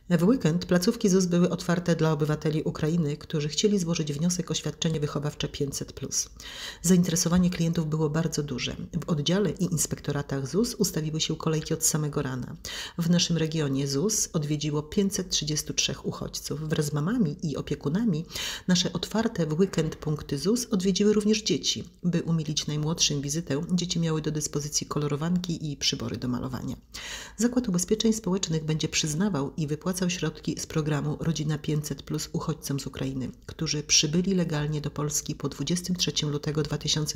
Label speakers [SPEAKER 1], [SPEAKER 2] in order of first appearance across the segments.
[SPEAKER 1] W weekend placówki ZUS były otwarte dla obywateli Ukrainy, którzy chcieli złożyć wniosek o świadczenie wychowawcze 500+. Zainteresowanie klientów było bardzo duże. W oddziale i inspektoratach ZUS ustawiły się kolejki od samego rana. W naszym regionie ZUS odwiedziło 533 uchodźców. Wraz z mamami i opiekunami nasze otwarte w weekend punkty ZUS odwiedziły również dzieci. By umilić najmłodszym wizytę, dzieci miały do dyspozycji kolorowanki i przybory do malowania. Zakład Ubezpieczeń Społecznych będzie przyznawał i wypłacał środki z programu Rodzina 500+ uchodźcom z Ukrainy, którzy przybyli legalnie do Polski po 23 lutego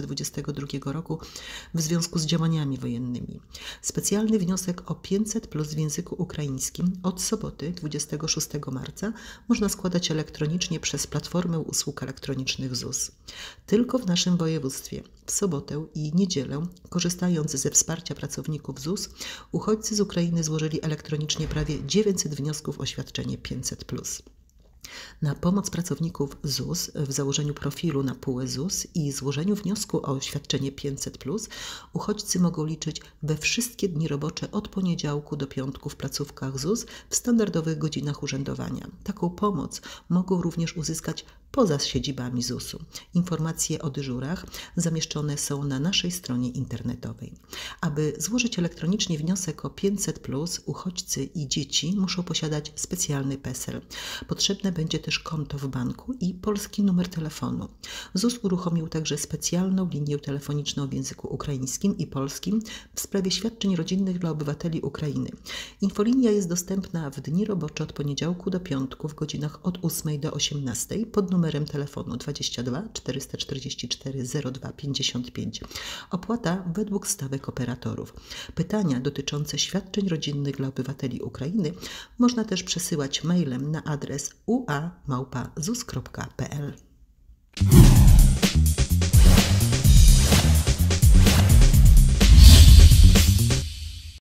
[SPEAKER 1] 2022 roku w związku z działaniami wojennymi. Specjalny wniosek o 500+ w języku ukraińskim od soboty 26 marca można składać elektronicznie przez Platformę Usług Elektronicznych ZUS. Tylko w naszym województwie w sobotę i niedzielę, korzystając ze wsparcia pracowników ZUS, uchodźcy z Ukrainy złożyli elektronicznie prawie 900 wniosków o świadczenie 500+. Na pomoc pracowników ZUS w założeniu profilu na PUE ZUS i złożeniu wniosku o świadczenie 500+, uchodźcy mogą liczyć we wszystkie dni robocze od poniedziałku do piątku w placówkach ZUS w standardowych godzinach urzędowania. Taką pomoc mogą również uzyskać poza siedzibami ZUS-u. Informacje o dyżurach zamieszczone są na naszej stronie internetowej. Aby złożyć elektronicznie wniosek o 500+, uchodźcy i dzieci muszą posiadać specjalny PESEL. Potrzebne będzie też konto w banku i polski numer telefonu. ZUS uruchomił także specjalną linię telefoniczną w języku ukraińskim i polskim w sprawie świadczeń rodzinnych dla obywateli Ukrainy. Infolinia jest dostępna w dni robocze od poniedziałku do piątku w godzinach od 8 do 18 pod numerem telefonu 22 444 02 55. Opłata według stawek operatorów. Pytania dotyczące świadczeń rodzinnych dla obywateli Ukrainy można też przesyłać mailem na adres ua@zus.pl.